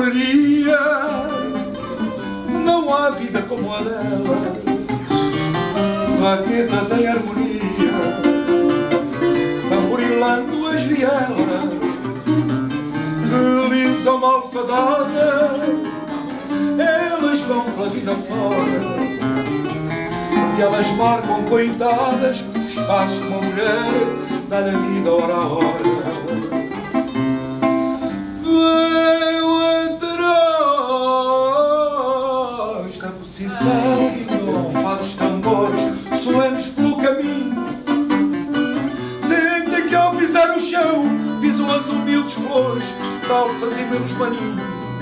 moraria, não há vida como a dela. Baquetas em harmonia, tamborilando as vielas, delícia uma alfadada, elas vão pela vida fora, porque elas marcam coitadas o espaço de uma mulher, dá-lhe a vida hora a hora. Não fazes tambores solenes pelo caminho. Sente que ao pisar o chão pisam as humildes flores de alfas e meus maninhos.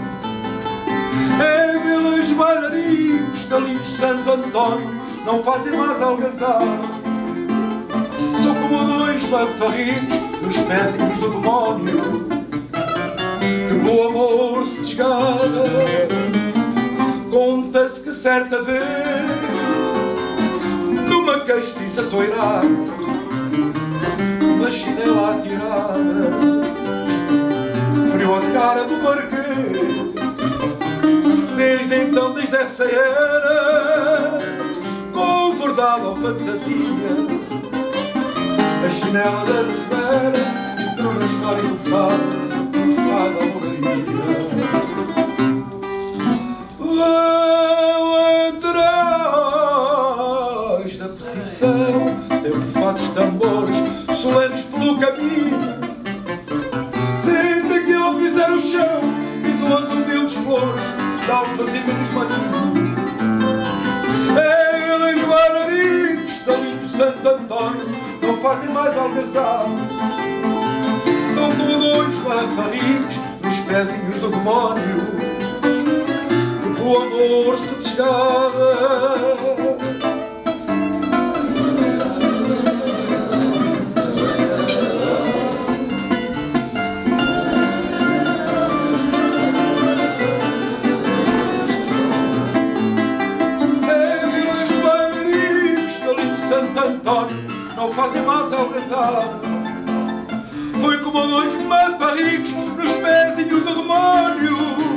É belos bailarinos da lindo Santo António, não fazem mais algazarra. São como dois bafarrinhos nos pezinhos do demónio, que pelo amor se desgada. Conta-se que certa vez, numa castiça toirada, uma chinela atirada feriu a cara do barqueiro. Desde então, desde essa era, com verdade ou fantasia, a chinela da Severa entrou na história do fado à moraria. Atrás da precisão, teu fatos tambores solenes pelo caminho. Sente que ao pisar o chão pisam as humildes flores de alfas e menos maninhos. Eles bailarinos da lindo Santo António não fazem mais algazarra. São como dois bafarrinhos nos pezinhos do demónio, o amor se desgarra. Os bailarinos da lindo Santo António não fazem mais algazarra. Foi como dois bafarrinhos nos pezinhos do demónio,